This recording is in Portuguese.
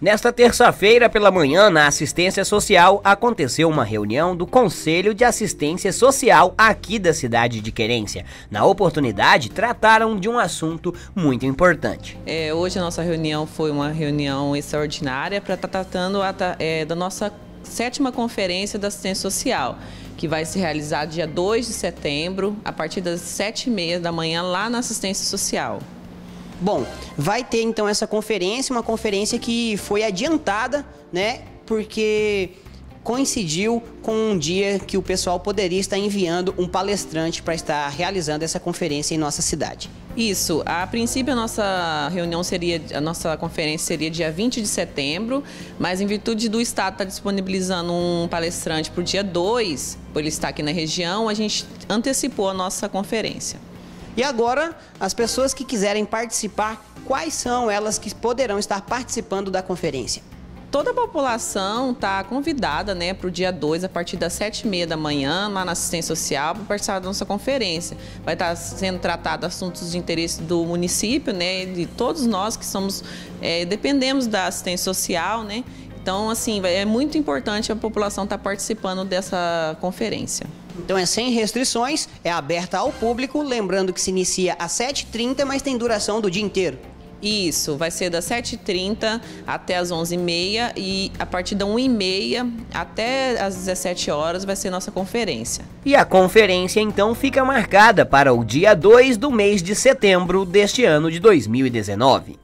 Nesta terça-feira pela manhã, na Assistência Social, aconteceu uma reunião do Conselho de Assistência Social aqui da cidade de Querência. Na oportunidade, trataram de um assunto muito importante. Hoje a nossa reunião foi uma reunião extraordinária para estar tratando da nossa 7ª Conferência da Assistência Social, que vai se realizar dia 2 de setembro, a partir das 7h30 da manhã, lá na Assistência Social. Bom, vai ter então essa conferência, uma conferência que foi adiantada, né? Porque coincidiu com um dia que o pessoal poderia estar enviando um palestrante para estar realizando essa conferência em nossa cidade. Isso, a princípio a nossa conferência seria dia 20 de setembro, mas em virtude do Estado estar disponibilizando um palestrante para o dia 2, por ele estar aqui na região, a gente antecipou a nossa conferência. E agora, as pessoas que quiserem participar, quais são elas que poderão estar participando da conferência? Toda a população está convidada, né, para o dia 2, a partir das 7h30 da manhã, lá na Assistência Social, para participar da nossa conferência. Vai estar sendo tratado assuntos de interesse do município, né, de todos nós que dependemos da assistência social, né. Então, assim, é muito importante a população estar participando dessa conferência. Então é sem restrições, é aberta ao público, lembrando que se inicia às 7h30, mas tem duração do dia inteiro. Isso, vai ser das 7h30 até as 11h30 e a partir da 1h30 até as 17 horas vai ser nossa conferência. E a conferência então fica marcada para o dia 2 do mês de setembro deste ano de 2019.